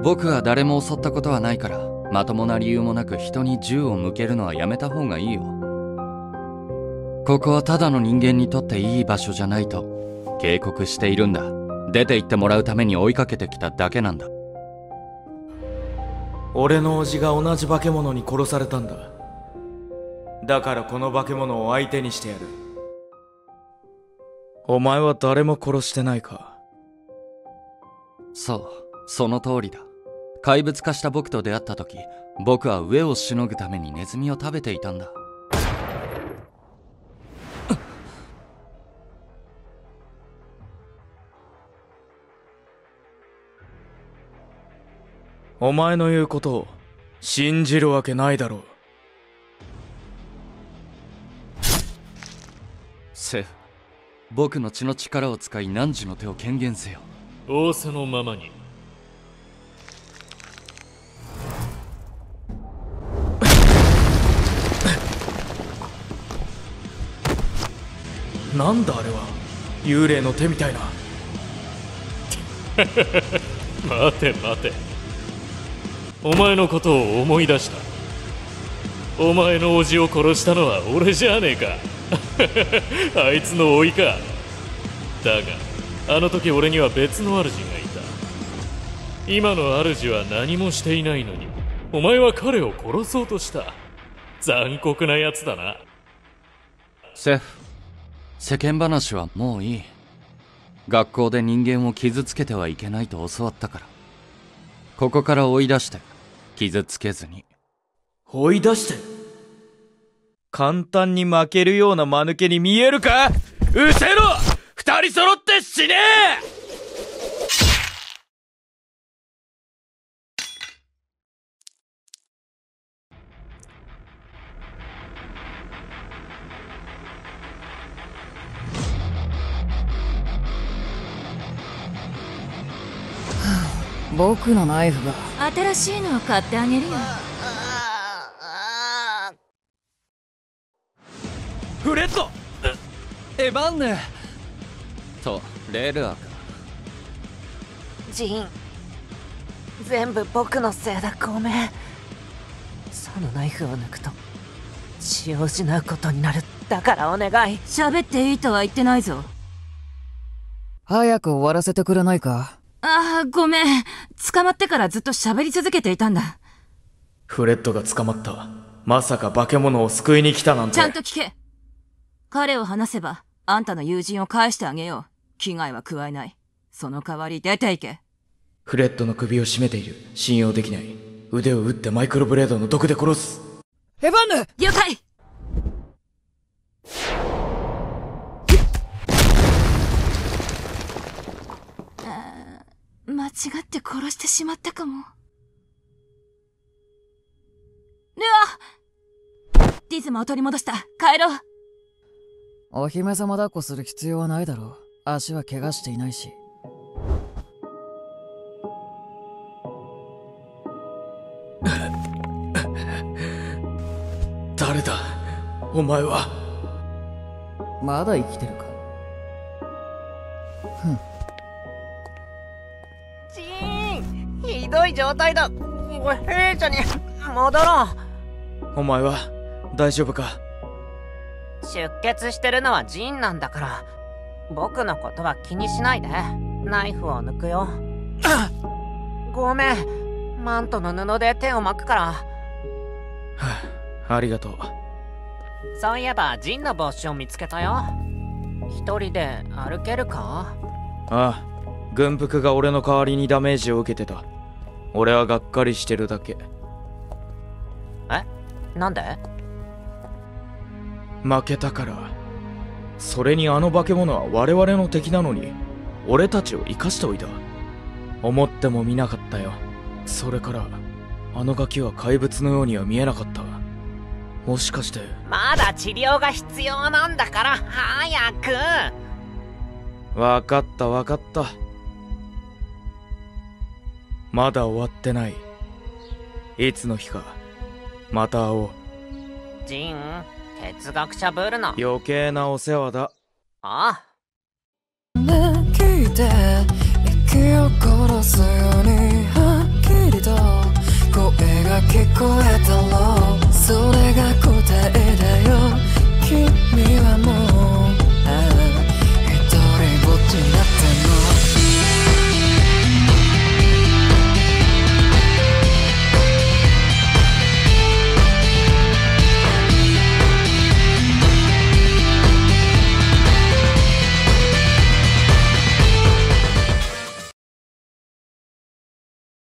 僕は誰も襲ったことはないから、まともな理由もなく人に銃を向けるのはやめた方がいいよ。ここはただの人間にとっていい場所じゃないと警告しているんだ。出て行ってもらうために追いかけてきただけなんだ。 俺の叔父が同じ化け物に殺されたんだ。だからこの化け物を相手にしてやる。お前は誰も殺してないか？ そう、その通りだ。怪物化した僕と出会った時、僕は飢えをしのぐためにネズミを食べていたんだ。 お前の言うことを信じるわけないだろう。 セフ、僕の血の力を使い汝の手を権限せよ。 仰せのままに。 なんだあれは、幽霊の手みたいな。 待て待て、お前のことを思い出した。お前の叔父を殺したのは俺じゃねえか。あいつの甥いか。だがあの時俺には別の主がいた。今の主は何もしていないのにお前は彼を殺そうとした。残酷なやつだな。 セフ、世間話はもういい。学校で人間を傷つけてはいけないと教わったから、ここから追い出して傷つけずに。 追い出して？簡単に負けるような間抜けに見えるか？うせろ！二人揃って死ねえ！ 僕のナイフが。 新しいのを買ってあげるよ。 フレッド！ エヴァンヌとレールアか。 ジン、全部僕のせいだ。ごめん。そのナイフを抜くと血を失うことになる。だからお願い。 喋っていいとは言ってないぞ。 早く終わらせてくれないか？ ああ、ごめん。捕まってからずっと喋り続けていたんだ。 フレッドが捕まった。まさか化け物を救いに来たなんて。 ちゃんと聞け。彼を話せばあんたの友人を返してあげよう。危害は加えない。その代わり出て行け。 フレッドの首を絞めている。信用できない。腕を打ってマイクロブレードの毒で殺す。 エヴァンヌ！ 了解。間違って殺してしまったかも。うわっ！リズムを取り戻した。帰ろう。 お姫様抱っこする必要はないだろう。足は怪我していないし。 誰だお前は。 まだ生きてるか？ふん。 ジーン、ひどい状態だ。兵舎に戻ろう。 お前は大丈夫か？ 出血してるのはジンなんだから、僕のことは気にしないで。ナイフを抜くよ。ごめん、マントの布で手を巻くから。 はあ、ありがとう。 そういえばジンの帽子を見つけたよ。一人で歩けるか？ ああ、軍服が俺の代わりにダメージを受けてた。俺はがっかりしてるだけ。 え？なんで？ 負けたから。それにあの化け物は我々の敵なのに俺たちを生かしておいた。思ってもみなかったよ。それからあのガキは怪物のようには見えなかった。もしかして。 まだ治療が必要なんだから早く。 わかったわかった。まだ終わってない。いつの日かまた会おう。 ジン、哲学者ぶるな。 余計なお世話だ。 ああ。 聞いて